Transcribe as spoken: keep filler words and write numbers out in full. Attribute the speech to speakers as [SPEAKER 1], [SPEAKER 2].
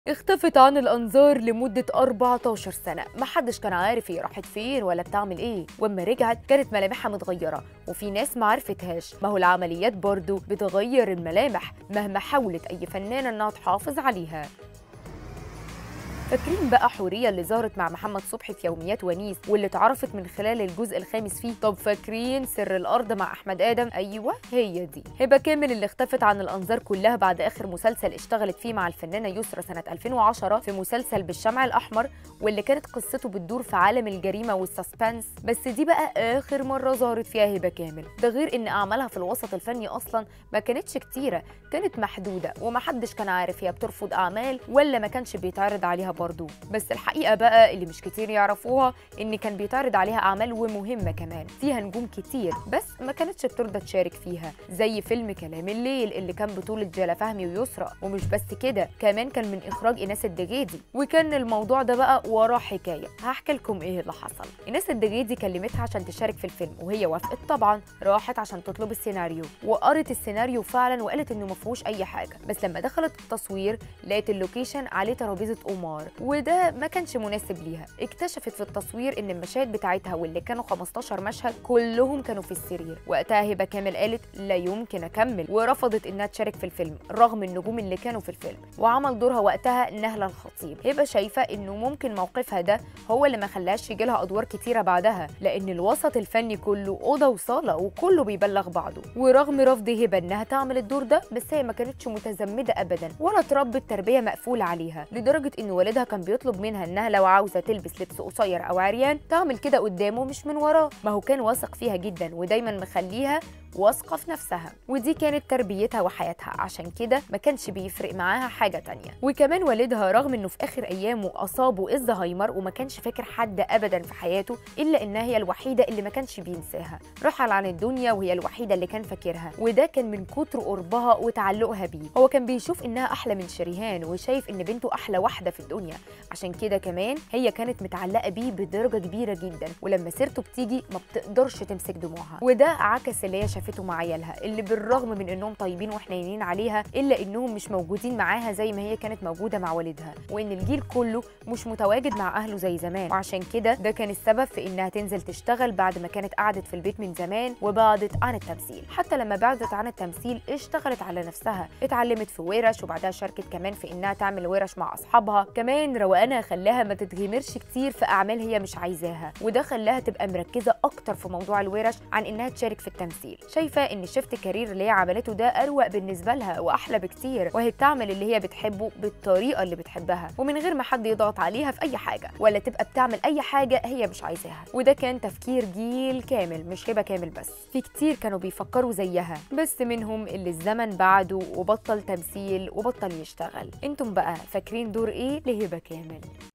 [SPEAKER 1] اختفت عن الأنظار لمدة أربعتاشر سنة، محدش كان عارف هي راحت فين ولا بتعمل ايه، واما رجعت كانت ملامحها متغيرة وفي ناس معرفتهاش. ما هو العمليات برضو بتغير الملامح مهما حاولت أي فنانة إنها تحافظ عليها. فاكرين بقى حورية اللي ظهرت مع محمد صبحي في يوميات ونيس واللي اتعرفت من خلال الجزء الخامس فيه؟ طب فاكرين سر الأرض مع أحمد آدم؟ أيوه هي دي. هبة كامل اللي اختفت عن الأنظار كلها بعد آخر مسلسل اشتغلت فيه مع الفنانة يسرا سنة ألفين وعشرة في مسلسل بالشمع الأحمر، واللي كانت قصته بتدور في عالم الجريمة والسسبنس، بس دي بقى آخر مرة ظهرت فيها هبة كامل. ده غير إن أعمالها في الوسط الفني أصلا ما كانتش كتيرة، كانت محدودة ومحدش كان عارف هي بترفض أعمال ولا ما كانش بيتعرض عليها برضو. بس الحقيقة بقى اللي مش كتير يعرفوها إن كان بيتعرض عليها أعمال ومهمة كمان فيها نجوم كتير، بس ما كانتش بترضى تشارك فيها، زي فيلم كلام الليل اللي كان بطولة جلا فهمي ويسرا. ومش بس كده، كمان كان من إخراج إيناس الدغيدي، وكان الموضوع ده بقى وراه حكاية. هحكي لكم إيه اللي حصل. إيناس الدغيدي كلمتها عشان تشارك في الفيلم وهي وافقت طبعا. راحت عشان تطلب السيناريو وقرت السيناريو فعلا وقالت إنه ما فيهوش أي حاجة، بس لما دخلت التصوير لقيت اللوكيشن عليه ترابيزة قمار وده ما كانش مناسب ليها. اكتشفت في التصوير ان المشاهد بتاعتها واللي كانوا خمستاشر مشهد كلهم كانوا في السرير. وقتها هبه كامل قالت لا يمكن اكمل، ورفضت انها تشارك في الفيلم رغم النجوم اللي كانوا في الفيلم. وعمل دورها وقتها نهله الخطيب. هبه شايفه انه ممكن موقفها ده هو اللي ما خلاش يجي لها ادوار كتيره بعدها، لان الوسط الفني كله اوضه وصاله وكله بيبلغ بعضه. ورغم رفض هبه انها تعمل الدور ده، بس هي ما كانتش متزمده ابدا ولا اتربت تربيه مقفوله عليها، لدرجه ان والدها كان بيطلب منها انها لو عاوزه تلبس لبس قصير او عريان تعمل كده قدامه مش من وراه. ما هو كان واثق فيها جدا ودايما مخليها واثقه في نفسها، ودي كانت تربيتها وحياتها، عشان كده ما كانش بيفرق معاها حاجه تانية. وكمان والدها رغم انه في اخر ايامه اصابه الزهايمر وما كانش فاكر حد ابدا في حياته، الا انها هي الوحيده اللي ما كانش بينساها. رحل عن الدنيا وهي الوحيده اللي كان فاكرها، وده كان من كتر قربها وتعلقها بيه. هو كان بيشوف انها احلى من شريهان وشايف ان بنته احلى واحده في الدنيا، عشان كده كمان هي كانت متعلقه بيه بدرجه كبيره جدا، ولما سيرته بتيجي ما بتقدرش تمسك دموعها. وده عكس اللي هي شافته مع عيالها اللي بالرغم من انهم طيبين وحنينين عليها الا انهم مش موجودين معاها زي ما هي كانت موجوده مع والدها، وان الجيل كله مش متواجد مع اهله زي زمان. وعشان كده ده كان السبب في انها تنزل تشتغل بعد ما كانت قعدت في البيت من زمان وبعدت عن التمثيل. حتى لما بعدت عن التمثيل اشتغلت على نفسها، اتعلمت في ورش وبعدها شاركت كمان في انها تعمل ورش مع اصحابها. كمان روقانها خلاها ما تتغمرش كتير في اعمال هي مش عايزاها، وده خلاها تبقى مركزه اكتر في موضوع الورش عن انها تشارك في التمثيل. شايفه ان شيفت كارير اللي هي عملته ده اروق بالنسبه لها واحلى بكتير، وهي بتعمل اللي هي بتحبه بالطريقه اللي بتحبها ومن غير ما حد يضغط عليها في اي حاجه ولا تبقى بتعمل اي حاجه هي مش عايزاها. وده كان تفكير جيل كامل، مش هبه كامل بس، في كتير كانوا بيفكروا زيها، بس منهم اللي الزمن بعده وبطل تمثيل وبطل يشتغل. انتم بقى فاكرين دور ايه لهبه كامل؟